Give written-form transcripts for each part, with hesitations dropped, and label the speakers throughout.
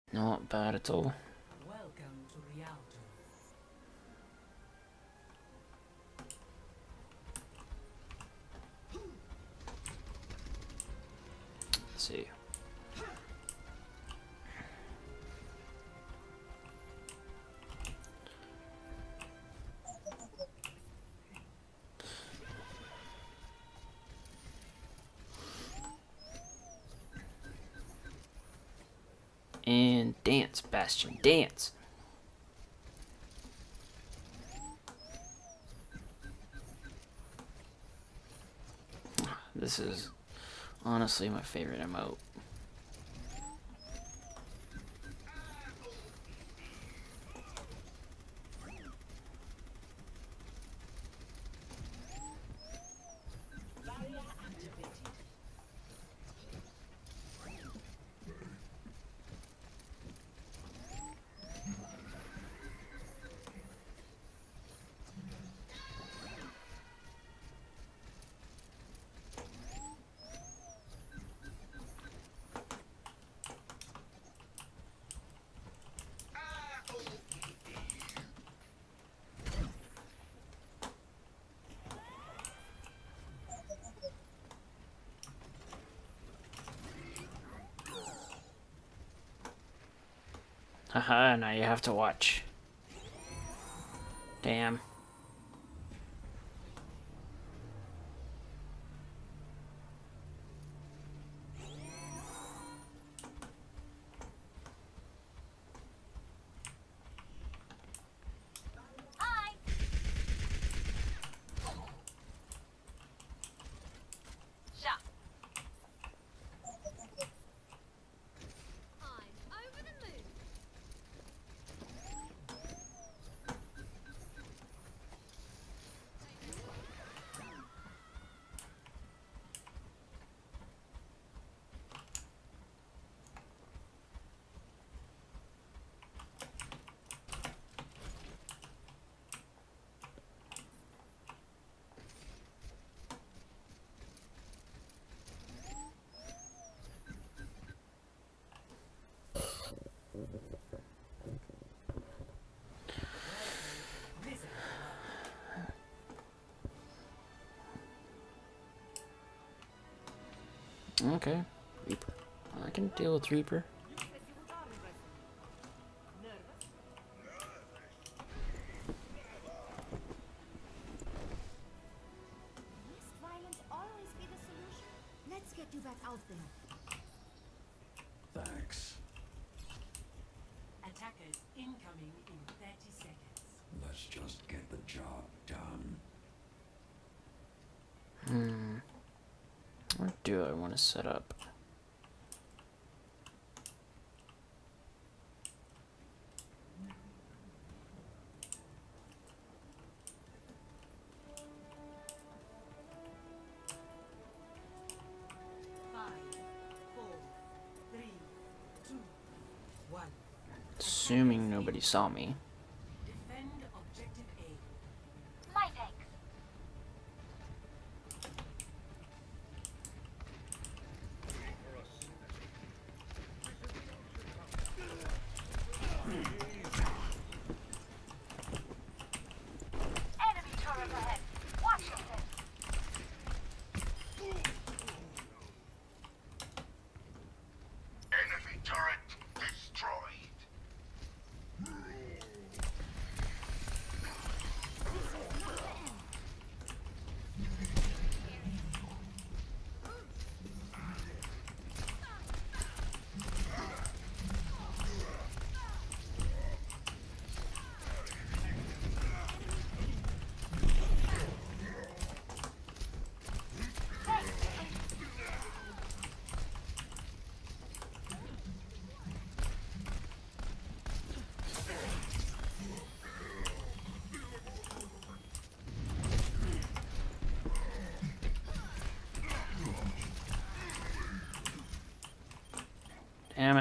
Speaker 1: Not bad at all.
Speaker 2: Welcome to Rialto.
Speaker 1: Let's see. And dance, Bastion, dance. This is honestly my favorite emote. Haha, now you have to watch. Damn. Okay, Reaper. I can deal with Reaper.
Speaker 3: Must violence always be the solution? Let's get you back out there.
Speaker 4: Thanks.
Speaker 2: Attackers incoming in 30 seconds.
Speaker 4: Let's just get the job done.
Speaker 1: What do I want to set up?
Speaker 2: Five, four, three, two, one.
Speaker 1: Assuming nobody saw me.
Speaker 2: Defend objective A.
Speaker 3: My thanks. Enemy turret ahead. Watch yourself.
Speaker 5: Enemy turret destroyed.
Speaker 1: Damn it.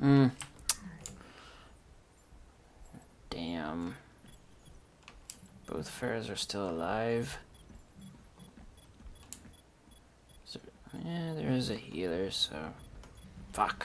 Speaker 1: Damn. Both Pharaohs are still alive. Yeah, there is a healer, so... Fuck.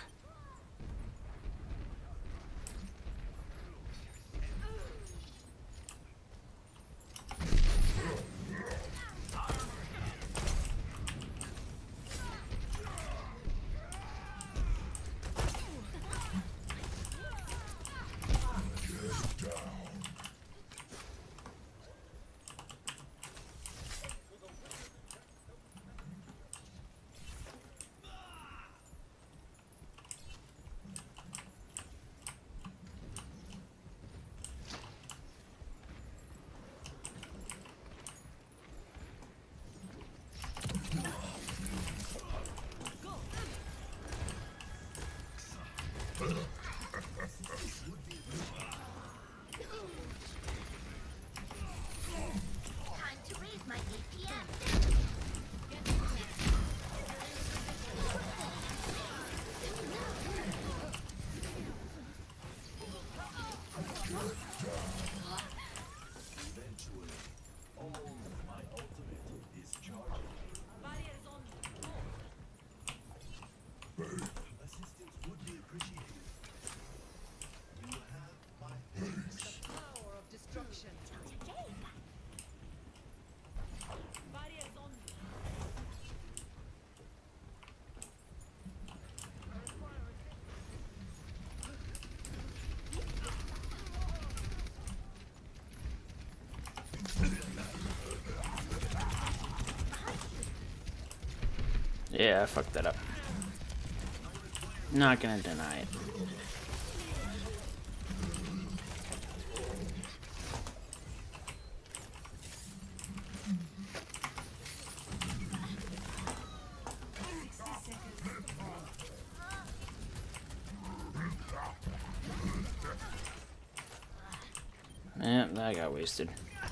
Speaker 3: Time to raise my APM.
Speaker 1: Yeah, I fucked that up. Not gonna deny it. Yeah, that got wasted.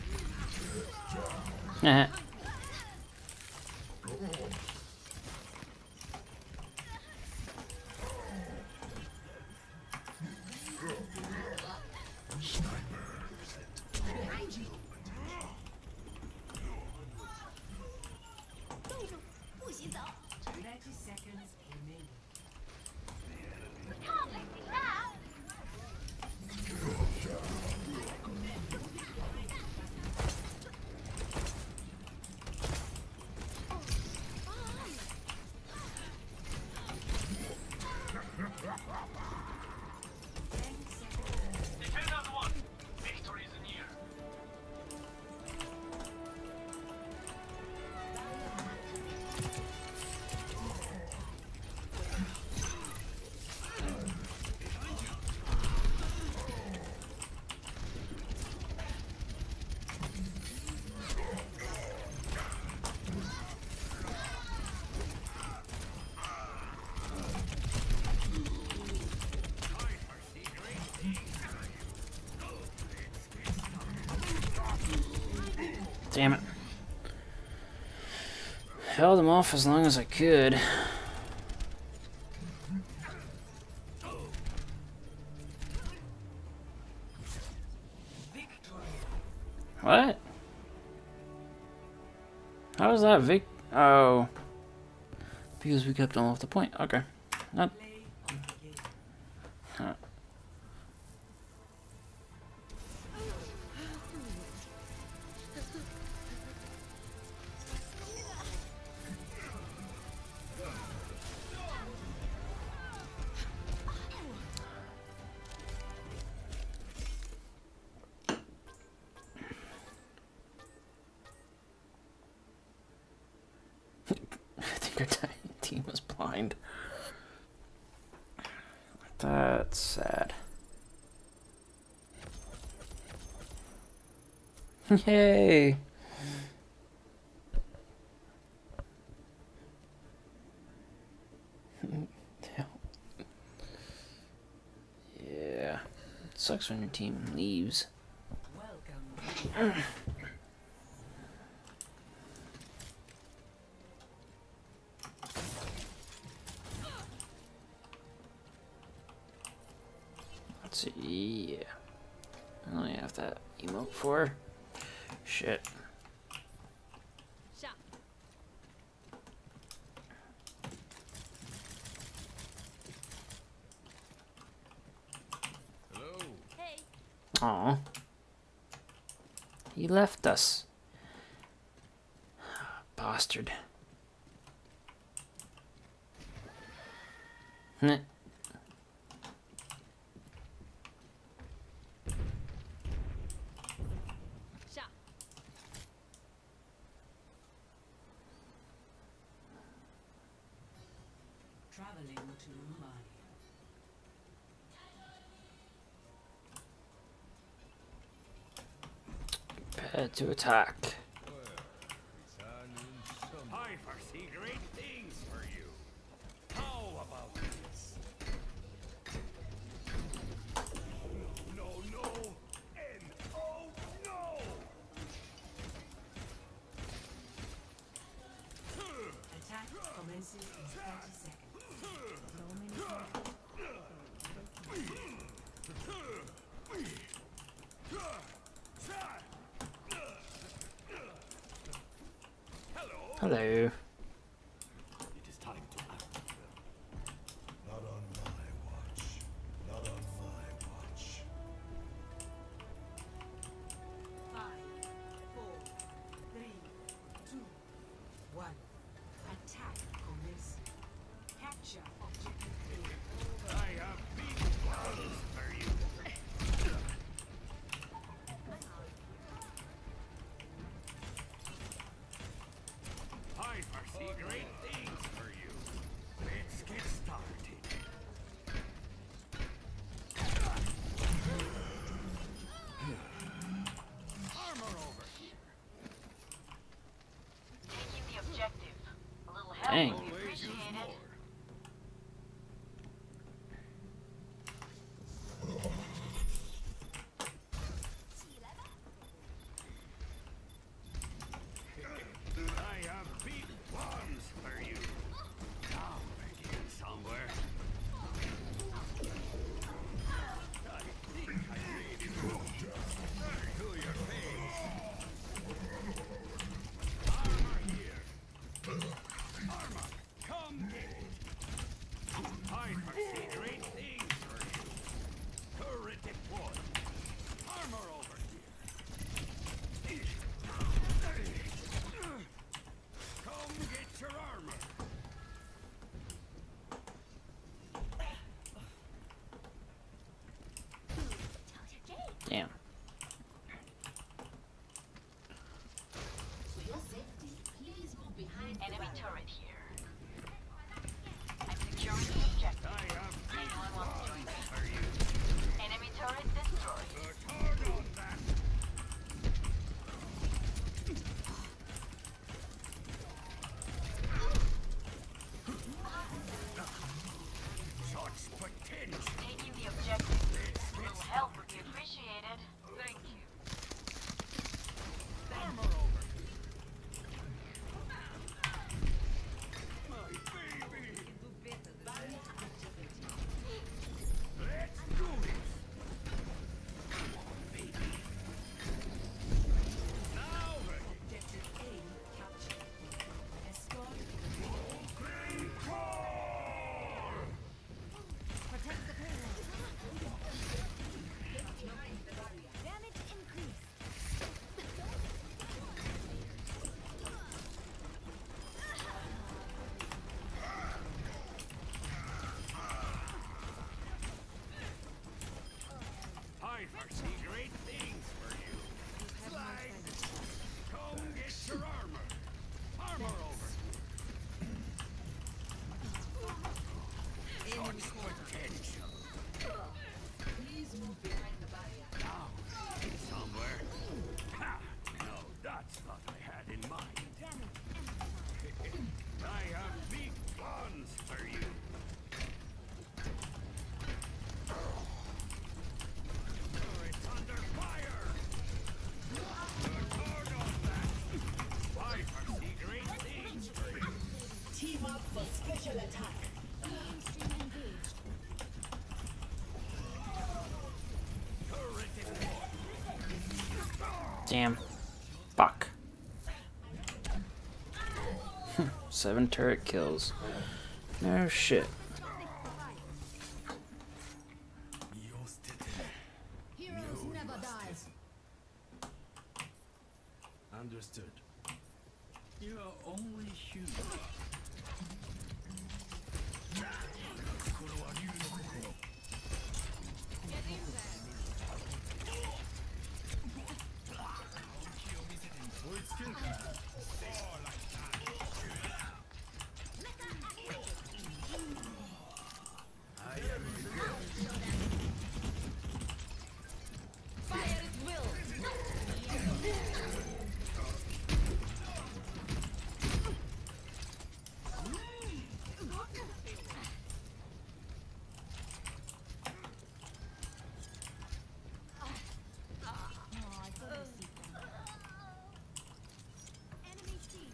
Speaker 5: Defenders won. Victory is near.
Speaker 1: Damn it. Held him off as long as I could. What? How was that Vic? Oh. Because we kept him off the point. Okay. Not. Huh. I think our team was blind. That's sad. Yay! Yeah. It sucks when your team leaves.
Speaker 2: Welcome.
Speaker 1: Let's see. Yeah. I only have that emote for. Shit.
Speaker 2: Shot.
Speaker 5: Hello.
Speaker 2: Hey.
Speaker 1: Aw. He left us. Bastard. Heh.
Speaker 2: Shot.
Speaker 6: Traveling to Mumbai.
Speaker 1: Prepare to attack.
Speaker 5: I foresee great things for you. How about this? No, no, and oh no!
Speaker 6: Attack commences in 30 seconds.
Speaker 1: Hello.
Speaker 5: It is time to act.
Speaker 4: Not on my watch. Not on my watch.
Speaker 6: 5, 4, 3, 2, 1. Attack commences. Capture objective A.
Speaker 5: I have big plans for you. I foresee great things for you. Let's get started. Armor over here.
Speaker 7: Taking the objective. A little help
Speaker 1: Dang.
Speaker 7: would be appreciated.
Speaker 5: I have big plans for you. I'll begin somewhere. I think I made it. To your face. Armor here. Armor.
Speaker 1: Damn. Fuck. 7 turret kills. No shit.
Speaker 3: Heroes never die.
Speaker 4: Understood.
Speaker 5: You are only human.
Speaker 3: Enemy team.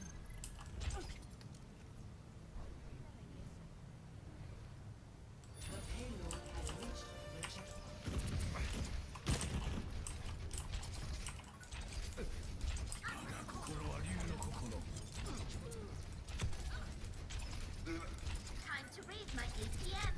Speaker 6: The payload has reached the checkpoint.
Speaker 3: Time to raise my APM.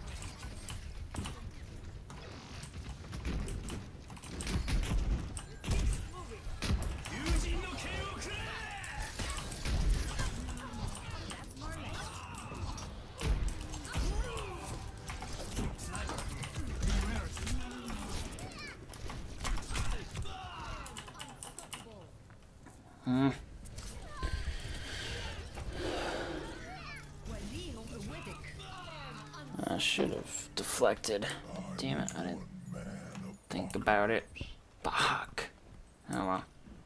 Speaker 1: I should have deflected. Damn it, I didn't think about it. Fuck. Oh well.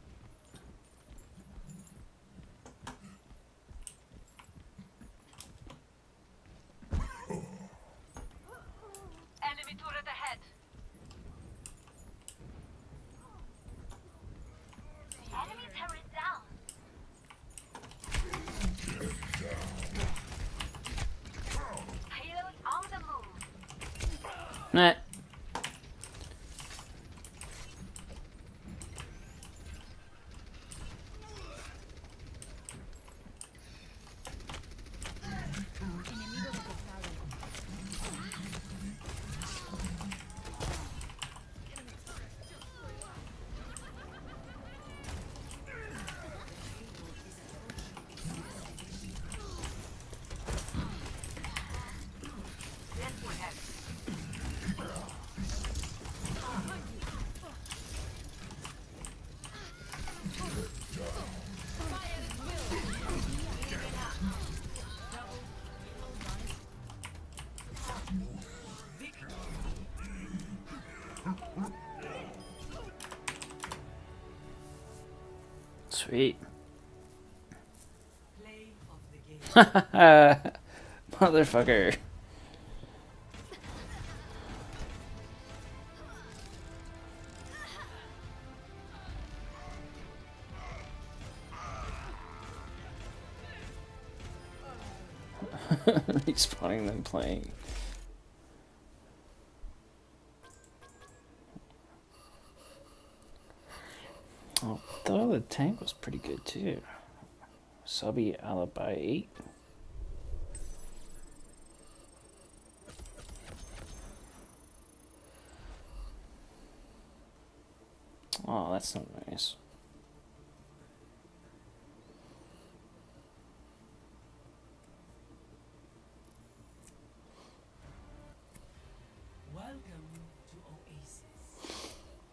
Speaker 7: Enemy turret ahead. Enemy turret down. Payload on the move.
Speaker 1: Nah. Sweet.
Speaker 6: Play of the game.
Speaker 1: Motherfucker. Respawning them playing. Oh, though the tank was pretty good too. Subby Alibi 8. Oh, that's not nice.
Speaker 6: Welcome to Oasis.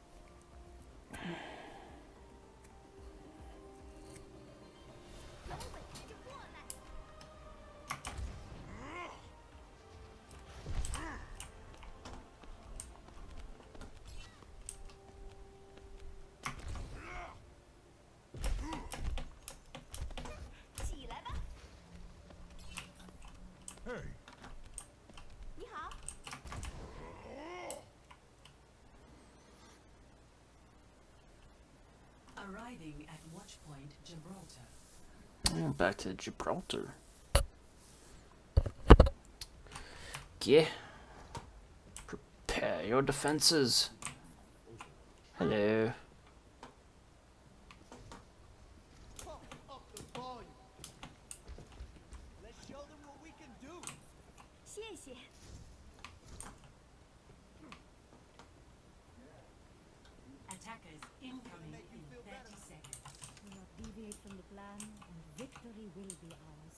Speaker 4: Hey,
Speaker 3: 你好。
Speaker 6: Arriving at Watchpoint Gibraltar.
Speaker 1: Oh, back to Gibraltar. Yeah. Prepare your defenses. Hello.
Speaker 3: 谢。
Speaker 6: Attackers incoming in 30 seconds.
Speaker 3: Do not deviate from the plan, and victory will be ours.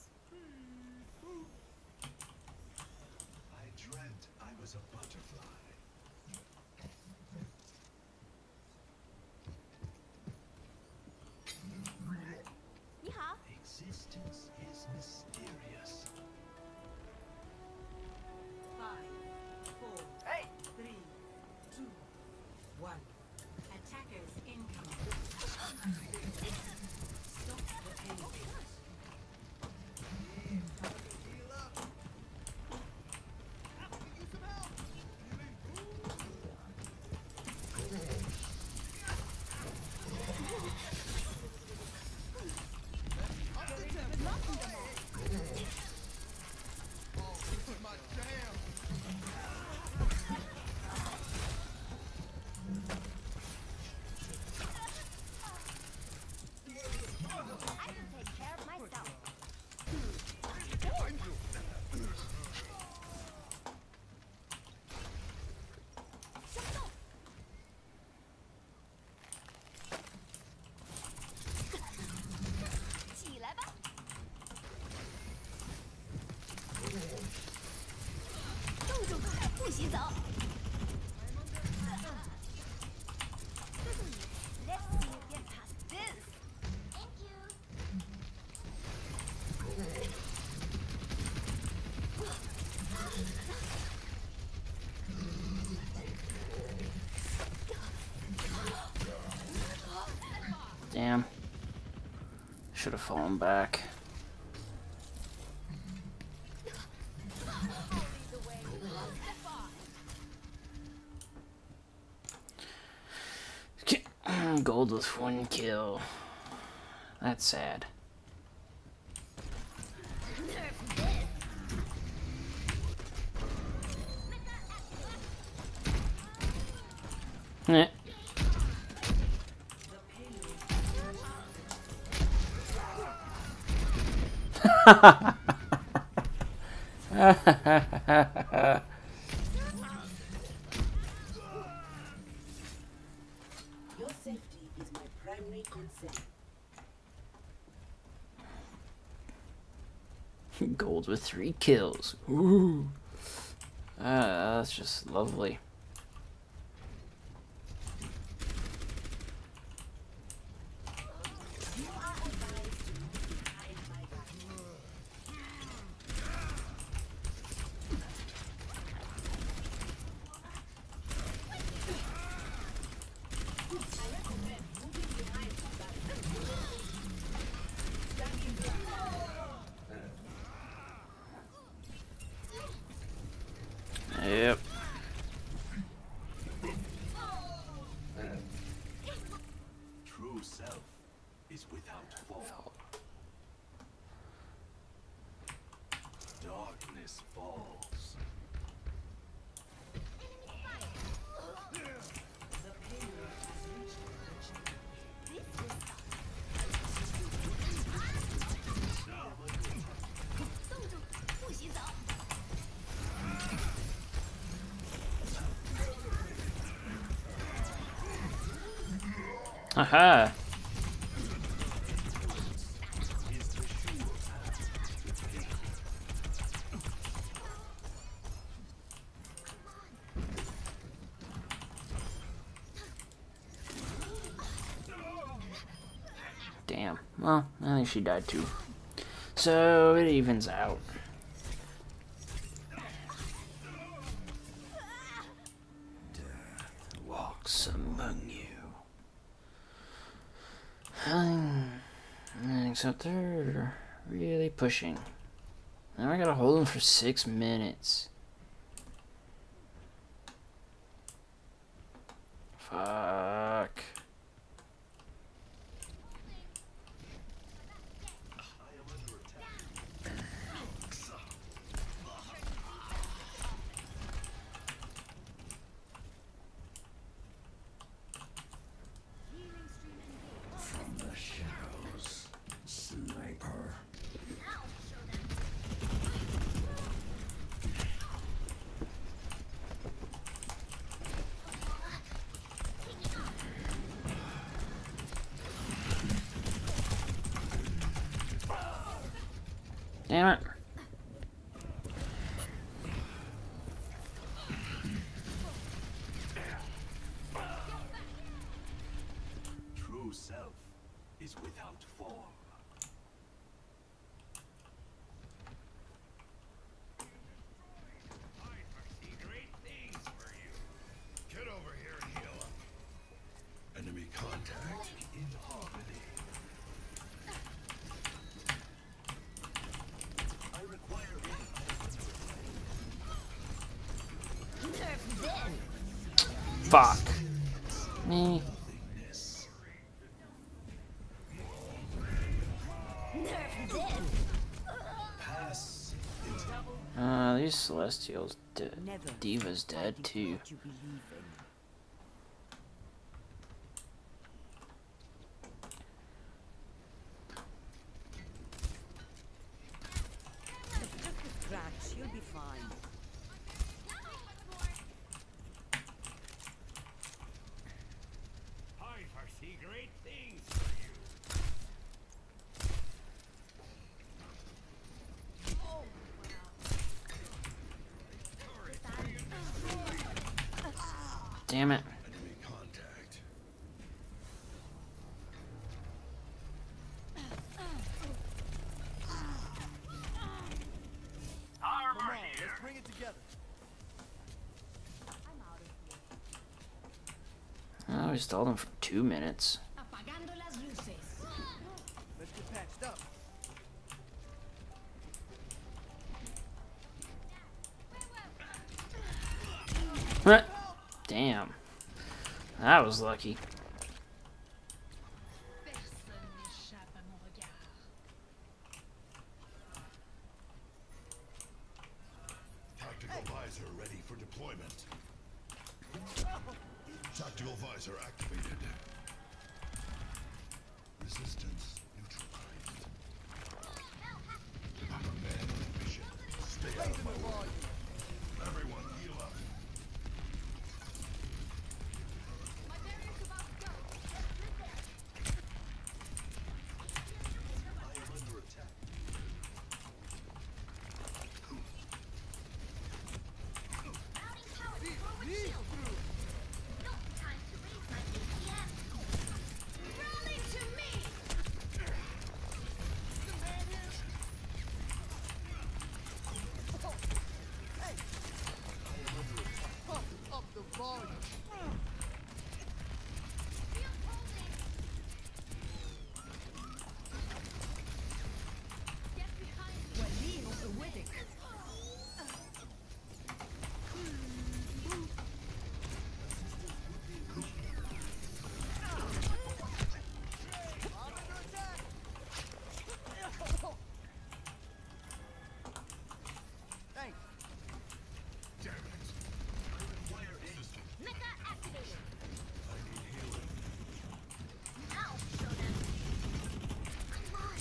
Speaker 4: I dreamt I was a butterfly. Existence is mysterious.
Speaker 6: 5, 4, 3, 2, 1. Attackers incoming. Stop the payload.
Speaker 3: I can take care of myself. 起来吧！冻住，不许走。Let's see you get past this. Thank you.
Speaker 1: Damn. Should have fallen back. Gold with 1 kill. That's sad. Eh.
Speaker 6: Your safety is my primary concern.
Speaker 1: Gold with 3 kills. Ooh. That's just lovely. Yep.
Speaker 4: True self is without fall. Darkness falls.
Speaker 6: The payload has reached the checkpoint.
Speaker 3: 冻住，不许走。
Speaker 1: Aha. Damn. Well, I think she died too. So it evens out. Death walks among you. Except they're really pushing. Now I gotta hold them for 6 minutes. Fuck.
Speaker 4: From the shadows, sniper.
Speaker 1: Damn it.
Speaker 4: True self is without form.
Speaker 5: I foresee great things for you.
Speaker 4: Get over here and heal up. Enemy contact in harmony. I require
Speaker 1: Fuck. Me.
Speaker 4: pass.
Speaker 1: These Celestials dead.
Speaker 6: Never
Speaker 1: Diva's dead too.
Speaker 6: what you believe in. It's just a scratch. You'll be fine.
Speaker 5: I foresee great things for you.
Speaker 1: Damn it.
Speaker 4: Enemy contact.
Speaker 5: Armor here.
Speaker 4: Bring it together.
Speaker 1: Oh, we stalled him for 2 minutes.
Speaker 3: Apagando las luces.
Speaker 4: Let's get patched up.
Speaker 1: Damn. That was lucky.
Speaker 3: Personne n'échappe à mon regard.
Speaker 4: Tactical visor ready for deployment. Tactical visor activated. Resistance neutralized. I'm a man with vision. Stay out of my way. Everyone heal up.
Speaker 3: My barrier's about to go.
Speaker 4: I am under attack.
Speaker 3: Mounting tower forward shield. No time to raise my ATM. Rally to me. Field holding. Get behind me.
Speaker 4: Damn it. I require assistance.
Speaker 3: Mecha activated.
Speaker 4: I need healing.
Speaker 3: I'll show them. Come on.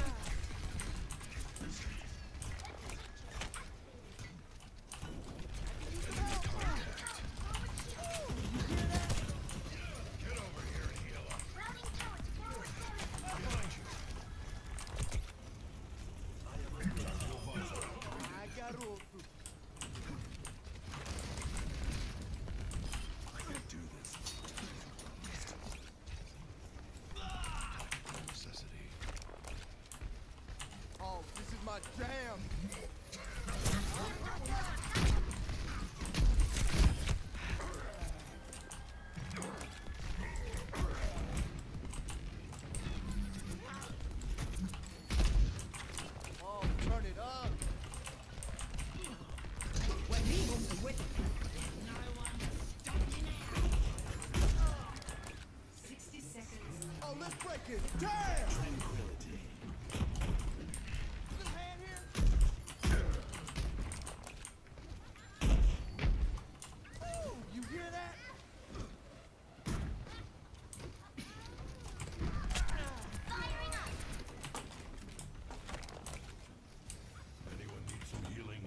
Speaker 4: Get over here and heal up.
Speaker 3: Routing towards forward barrier.
Speaker 4: Behind you. I am under tactical visor activated. I can do this. Tactical necessity.
Speaker 8: Oh, this is my jam. Oh, turn it up. Oh, let's break it. Damn! This hand here? Ooh, you hear that?
Speaker 3: Firing up.
Speaker 4: Anyone need some healing?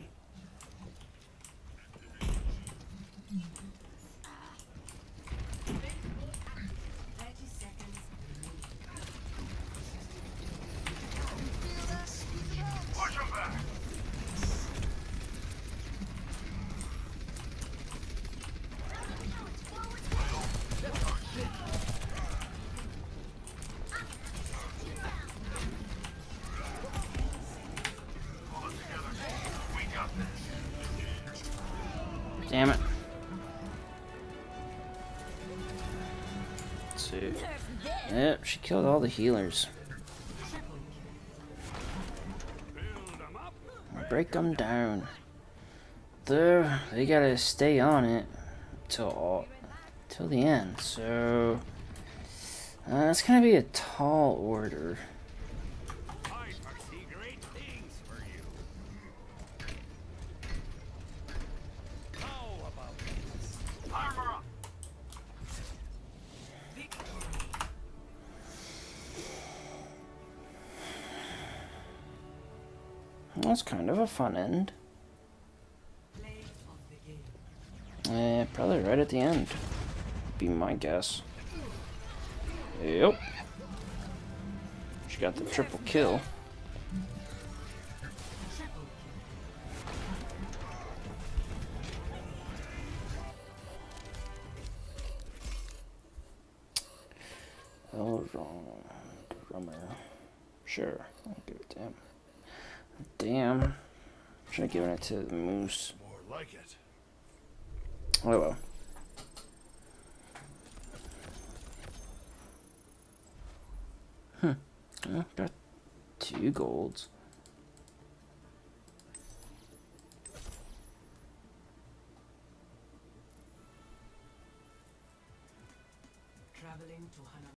Speaker 1: Damn it. Let's see. Yep, she killed all the healers. Break them down. They gotta stay on it till the end. So it's gonna be a tall order.
Speaker 5: I foresee great things for you. How about this? Armor up!
Speaker 1: That's kind of a fun end.
Speaker 6: Play of the game.
Speaker 1: Probably right at the end. Be my guess. Yep. She got the triple kill. Oh, wrong. Drummer. Sure. I'll give it to him. Damn. Should have given it to the moose.
Speaker 4: More like it.
Speaker 1: Oh well. Well, got 2 golds.
Speaker 6: Traveling to Hana.